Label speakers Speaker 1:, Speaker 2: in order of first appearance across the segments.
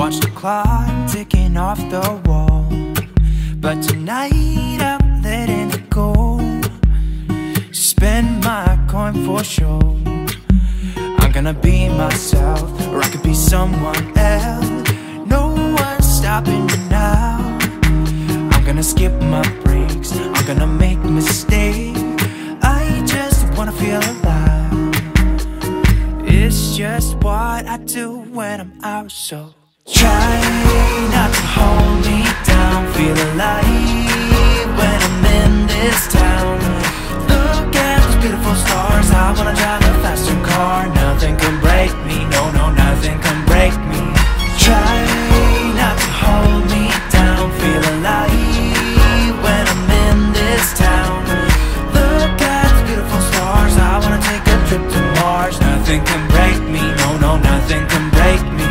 Speaker 1: watch the clock ticking off the wall, but tonight I'm letting it go. Spend my coin for sure. I'm gonna be myself, or I could be someone else. No one's stopping me now. I'm gonna skip my breaks, I'm gonna make mistakes. I just wanna feel alive. It's just what I do when I'm out, so try not to hold me down. Feel alive when I'm in this town. Look at those beautiful stars. I wanna drive a faster car. Nothing can break me, no, no, nothing can break me. Try not to hold me down. Feel alive when I'm in this town. Look at those beautiful stars. I wanna take a trip to Mars. Nothing can break me, no, no, nothing can break me.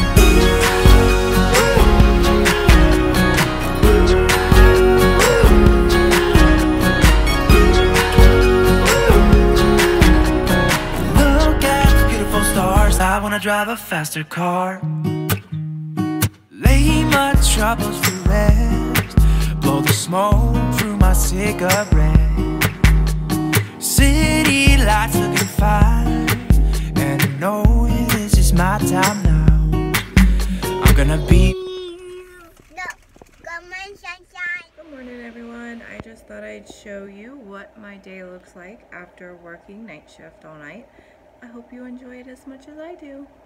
Speaker 1: I wanna drive a faster car. Lay my troubles to rest. Blow the smoke through my cigarette. City lights looking fine, and I know this is my time now. I'm gonna be.
Speaker 2: Good morning, everyone. I just thought I'd show you what my day looks like after working night shift all night. I hope you enjoy it as much as I do.